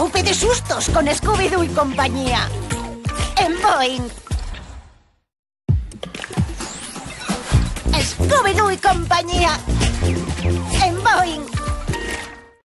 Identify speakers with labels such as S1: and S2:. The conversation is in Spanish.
S1: tope de sustos con Scooby-Doo y compañía. En Boing. Scooby-Doo y compañía. En Boing.